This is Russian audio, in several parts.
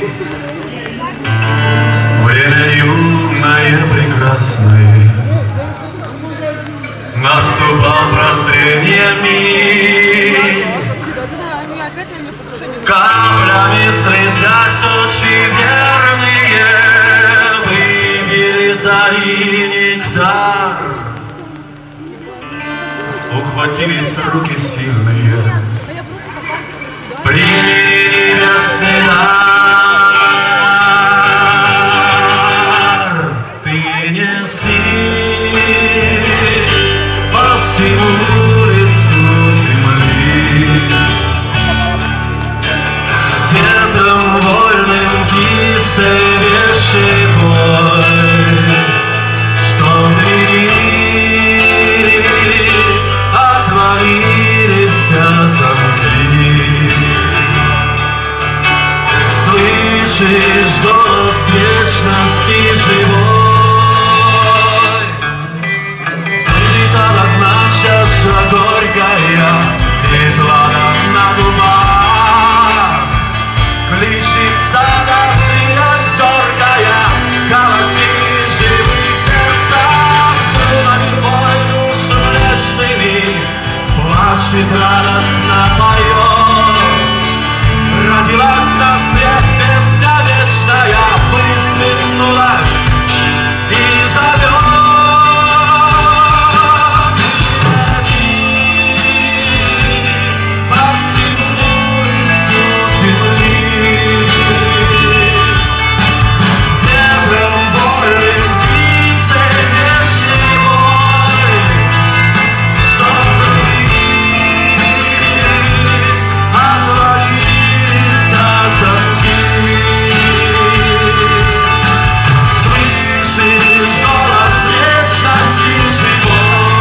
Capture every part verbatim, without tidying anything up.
Время юное, прекрасное, наступал прозрение миг. Каплями слезясь очи верные выпили зари нектар. Ухватились руки сильные, приняли небесный дар. Ты неси по всему лицу земли, ветром вольным птицы вещи бой, что впереди отворились замки. Слышишь голос вечности живой, вылетала одна чаша горькая, и плана на губах. Кличет стада сиять зоркая, голоси живых сердцах, струнами бой душ млечными, плачет радостно поет. Родилась на свет песня вечная, высветнулась и зовет. По всему лицу земли, ветром вольным птицы вечный бой, что отворились замки. Слышишь голос вечности живой.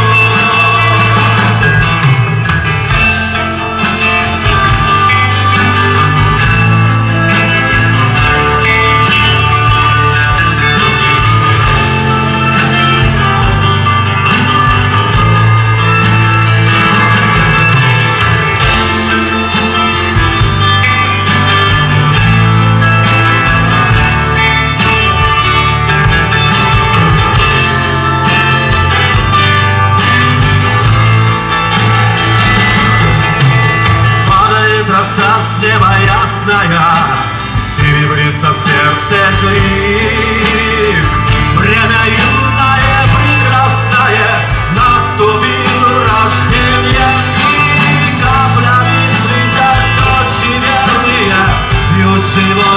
Падает роса с неба ясная, серебрится в сердце крик. Время юное, прекрасное, наступил рождение. И каплями слезясь очи верные, бьют живот.